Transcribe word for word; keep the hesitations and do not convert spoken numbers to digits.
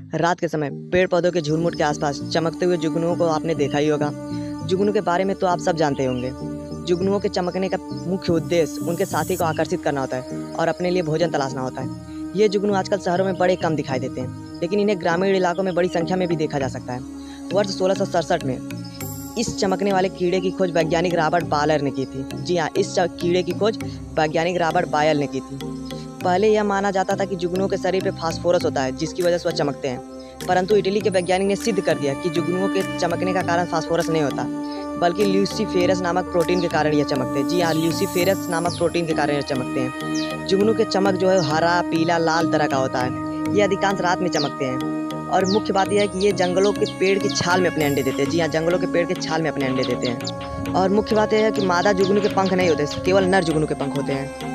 रात के समय पेड़ पौधों के झुरमुट के आसपास चमकते हुए जुगनुओं को आपने देखा ही होगा। जुगनू के बारे में तो आप सब जानते होंगे। जुगनुओं के चमकने का मुख्य उद्देश्य उनके साथी को आकर्षित करना होता है और अपने लिए भोजन तलाशना होता है। ये जुगनू आजकल शहरों में बड़े कम दिखाई देते हैं, लेकिन इन्हें ग्रामीण इलाकों में बड़ी संख्या में भी देखा जा सकता है। वर्ष सोलह सौ सड़सठ में इस चमकने वाले कीड़े की खोज वैज्ञानिक रॉबर्ट बायर ने की थी। जी हाँ, इस कीड़े की खोज वैज्ञानिक रॉबर्ट बायर ने की थी। पहले यह माना जाता था कि जुगनुओं के शरीर पे फास्फोरस होता है, जिसकी वजह से वह चमकते हैं, परंतु इटली के वैज्ञानिक ने सिद्ध कर दिया कि जुगनुओं के चमकने का कारण फास्फोरस नहीं होता, बल्कि ल्यूसीफेरस नामक प्रोटीन के कारण यह चमकते हैं। जी हाँ, ल्यूसीफेरस नामक प्रोटीन के कारण यह चमकते हैं। जुगनू के चमक जो है हरा, पीला, लाल तरह का होता है। ये अधिकांश रात में चमकते हैं और मुख्य बात यह है कि ये जंगलों के पेड़ की छाल में अपने अंडे देते हैं। जी हाँ, जंगलों के पेड़ के छाल में अपने अंडे देते हैं। और मुख्य बात यह है कि मादा जुगनू के पंख नहीं होते, केवल नर जुगनू के पंख होते हैं।